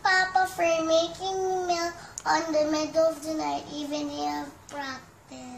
Papa for making me milk on the middle of the night, even in practice.